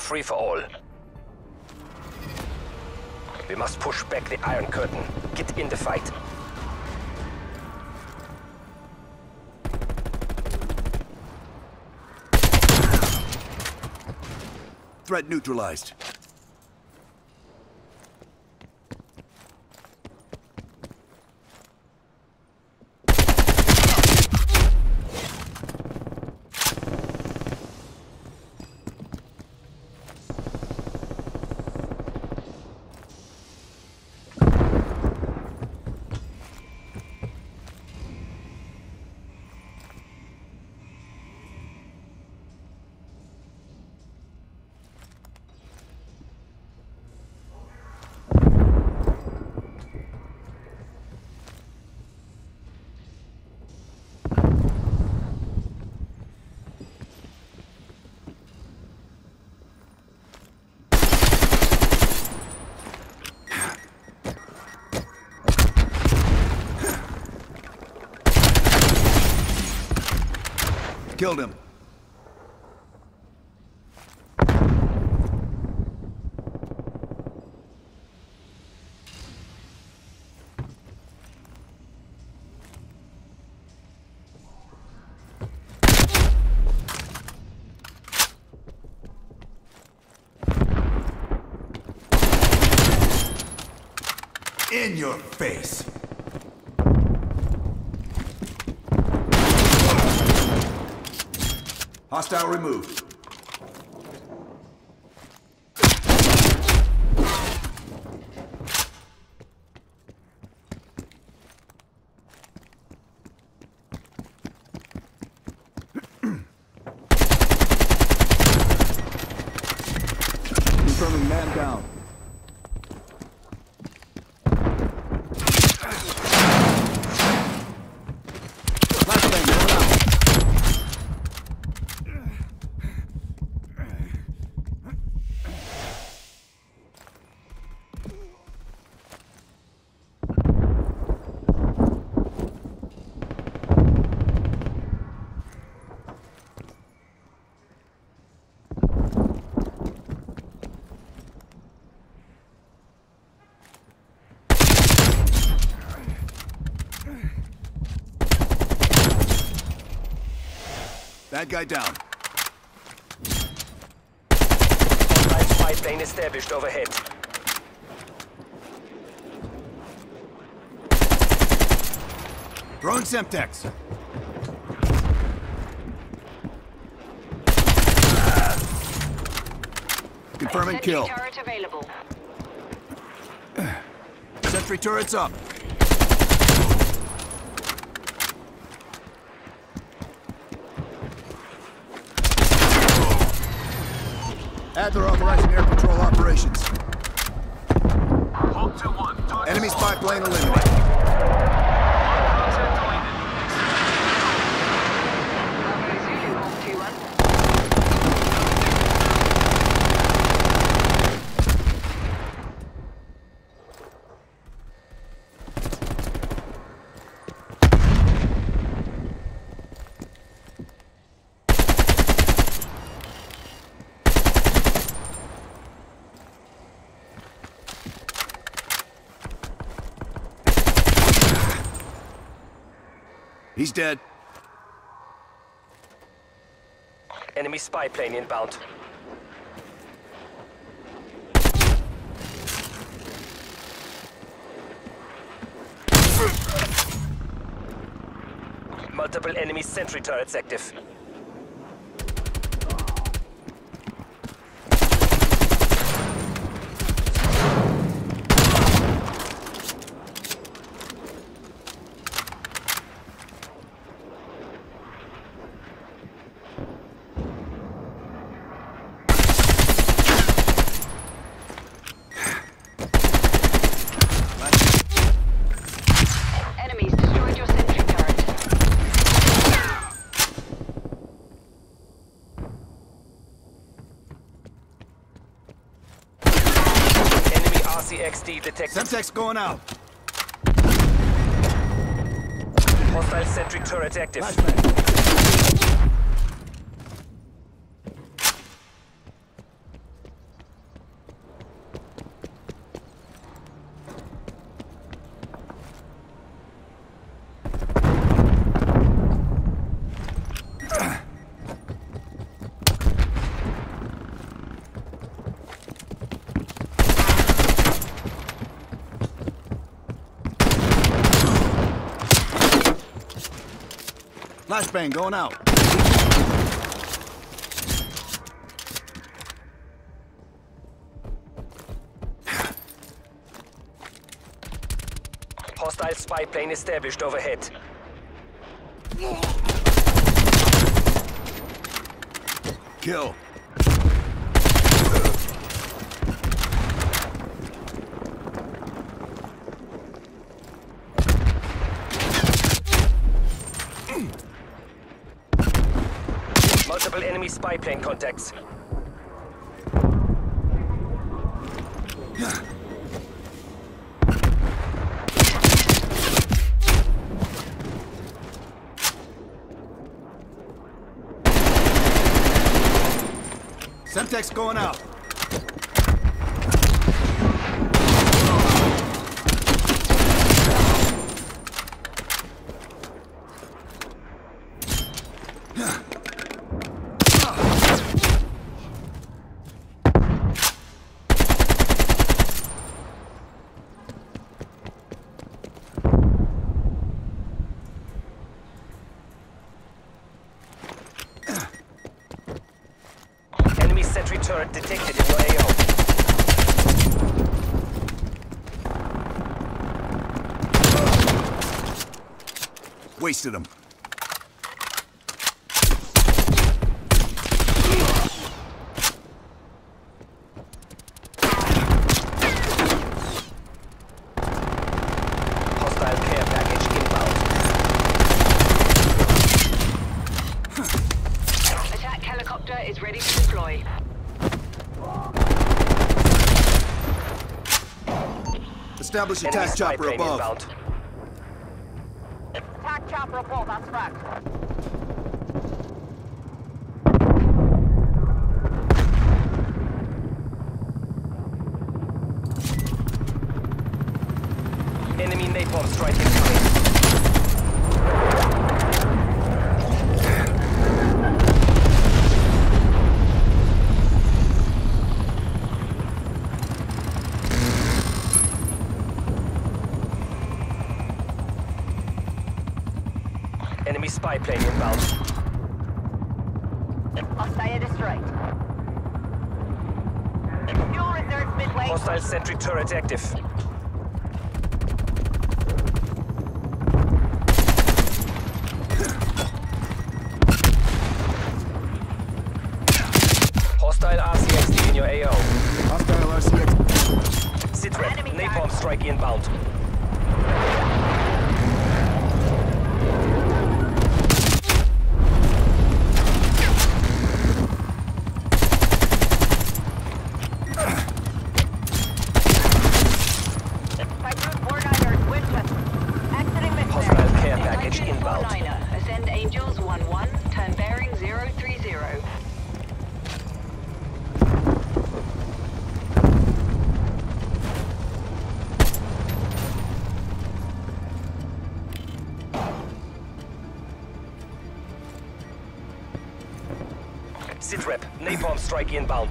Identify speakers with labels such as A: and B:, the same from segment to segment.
A: free for all. We must push back the Iron Curtain. Get in the fight.
B: Threat neutralized. Killed him. In your face. Hostile removed. Confirming man down. Bad guy down.
A: Live spy plane established overhead.
B: Throwing Semtex. Confirming kill.
C: Sentry turret available.
B: Sentry turrets up. Adler authorizing air patrol operations.
D: Hulk 2-1.
B: Enemy spy plane eliminated. He's dead.
A: Enemy spy plane inbound. Multiple enemy sentry turrets active.
C: Enemies destroyed your sentry turret.
A: Enemy RCXD detected.
B: Semtex going out.
A: Hostile sentry turret active.
B: Flashbang. Flashbang going out.
A: Hostile spy plane established overhead.
B: Kill.
A: Multiple enemy spy plane contacts.
B: Semtex going out.
A: Enemy sentry turret detected in your AO.
B: Wasted him.
A: Hostile care package inbound.
C: Attack helicopter is ready to deploy.
B: Establish
A: Enemy
B: attack
A: spy
B: chopper
A: plane
B: above.
A: inbound.
C: Attack chopper above, that's fact.
A: Enemy napalm strike incoming. Enemy spy plane inbound.
C: Hostile destroyed. Fuel reserves midway.
A: Hostile sentry turret active. Hostile RCXD in your AO.
B: Hostile RCX.
A: Sitrep,
C: Enemy
A: napalm
C: tag.
A: strike inbound. Hostile care package inbound.
C: Ascend Angels 1-1, turn bearing 030.
A: Sitrep, napalm strike inbound.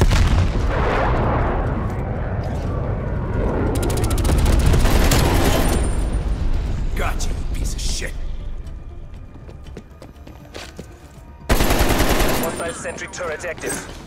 B: Got you, piece of shit.
A: Hostile sentry turret active.